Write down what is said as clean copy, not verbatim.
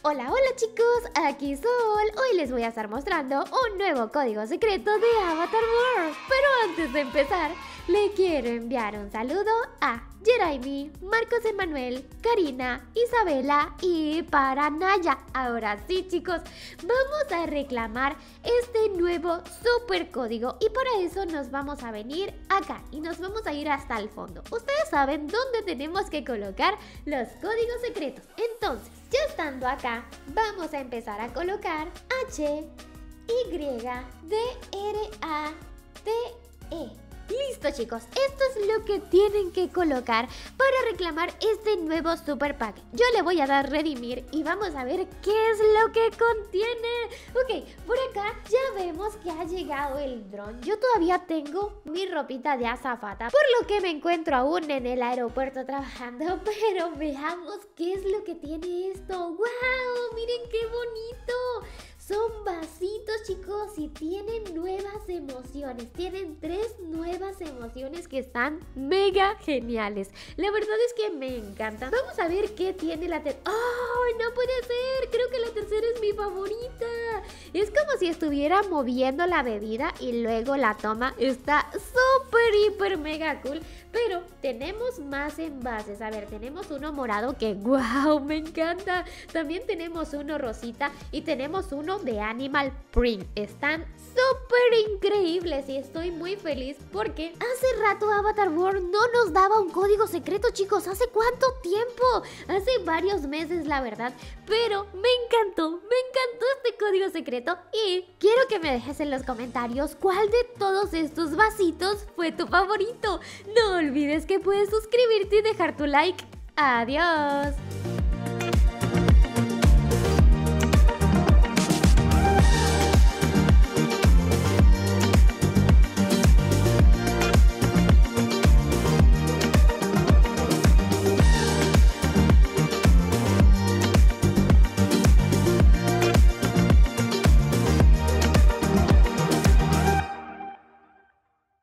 Hola, hola chicos, aquí Sol. Hoy les voy a estar mostrando un nuevo código secreto de Avatar World. Pero antes de empezar, le quiero enviar un saludo a Jeremy, Marcos Emanuel, Karina, Isabela y Paranaya. Ahora sí chicos, vamos a reclamar este nuevo super código y para eso nos vamos a venir acá y nos vamos a ir hasta el fondo. Ustedes saben dónde tenemos que colocar los códigos secretos. Entonces, ya estando acá, vamos a empezar a colocar H, Y, D, R, A, T, E. Listo chicos, esto es lo que tienen que colocar para reclamar este nuevo super pack. Yo le voy a dar redimir y vamos a ver qué es lo que contiene. Ok, por acá ya vemos que ha llegado el dron. Yo todavía tengo mi ropita de azafata, por lo que me encuentro aún en el aeropuerto trabajando. Pero veamos qué es lo que tiene esto. ¡Wow! Miren qué bonito. Son vasitos chicos y tienen nuevas emociones. Tienen 3 nuevas emociones que están mega geniales. La verdad es que me encantan. Vamos a ver qué tiene la tercera. ¡Oh! No puede ser. Creo que la tercera es mi favorita. Es como si estuviera moviendo la bebida y luego la toma. Está súper, hiper, mega cool. Pero tenemos más envases. A ver, tenemos uno morado que ¡wow! Me encanta. También tenemos uno rosita y tenemos uno de Animal Print. Están súper increíbles y estoy muy feliz porque hace rato Avatar World no nos daba un código secreto, chicos. ¿Hace cuánto tiempo? Hace varios meses, la verdad. Pero me encantó este código secreto y quiero que me dejes en los comentarios cuál de todos estos vasitos fue tu favorito. No olvides que puedes suscribirte y dejar tu like. ¡Adiós!